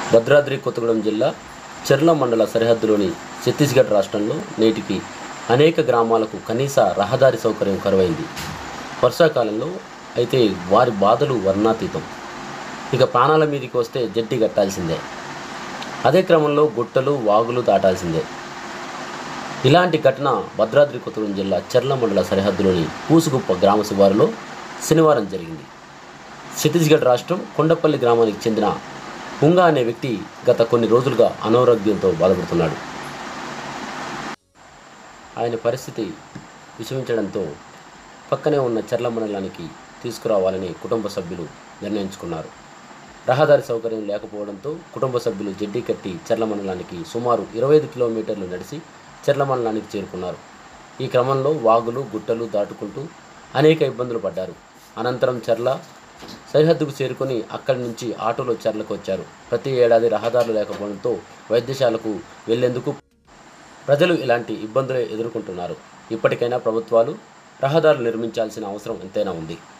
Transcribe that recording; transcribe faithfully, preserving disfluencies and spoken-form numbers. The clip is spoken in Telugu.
భద్రాద్రి కొత్తగూడెం జిల్లా చెర్ల మండల సరిహద్దులోని ఛత్తీస్గఢ్ రాష్ట్రంలో నేటికి అనేక గ్రామాలకు కనీస రహదారి సౌకర్యం కరువైంది. వర్షాకాలంలో అయితే వారి బాధలు వర్ణాతీతం. ఇక ప్రాణాల మీదకి వస్తే జట్టి కట్టాల్సిందే. అదే క్రమంలో గుట్టలు వాగులు దాటాల్సిందే. ఇలాంటి ఘటన భద్రాద్రి కొత్తగూడెం జిల్లా చెర్ల మండల సరిహద్దులోని పూసుగుప్ప గ్రామ శివారులో శనివారం జరిగింది. ఛత్తీస్గఢ్ రాష్ట్రం కొండపల్లి గ్రామానికి చెందిన పుంగా అనే వ్యక్తి గత కొన్ని రోజులుగా అనారోగ్యంతో బాధపడుతున్నాడు. ఆయన పరిస్థితి విషమించడంతో పక్కనే ఉన్న చెర్ల మండలానికి తీసుకురావాలని కుటుంబ సభ్యులు నిర్ణయించుకున్నారు. రహదారి సౌకర్యం లేకపోవడంతో కుటుంబ సభ్యులు జడ్డీ కట్టి చెర్ల మండలానికి సుమారు ఇరవై ఐదు కిలోమీటర్లు నడిచి చెర్ల మండలానికి చేరుకున్నారు. ఈ క్రమంలో వాగులు గుట్టలు దాటుకుంటూ అనేక ఇబ్బందులు పడ్డారు. అనంతరం చెర్ల సరిహద్దుకు చేరుకొని అక్కడి నుంచి ఆటోలో చెర్లకు వచ్చారు. ప్రతి ఏడాది రహదారులు లేకపోవడంతో వైద్యశాలకు వెళ్లేందుకు ప్రజలు ఇలాంటి ఇబ్బందులు ఎదుర్కొంటున్నారు. ఇప్పటికైనా ప్రభుత్వాలు రహదారులు నిర్మించాల్సిన అవసరం ఎంతైనా ఉంది.